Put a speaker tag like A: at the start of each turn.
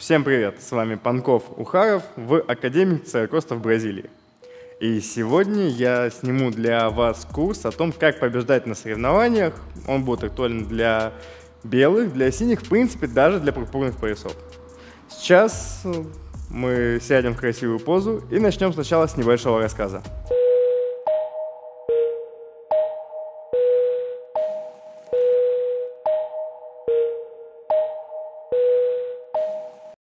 A: Всем привет! С вами Панков Ухаров в Академии Церкоста в Бразилии. И сегодня я сниму для вас курс о том, как побеждать на соревнованиях. Он будет актуален для белых, для синих, в принципе, даже для пурпурных поясов. Сейчас мы сядем в красивую позу и начнем сначала с небольшого рассказа.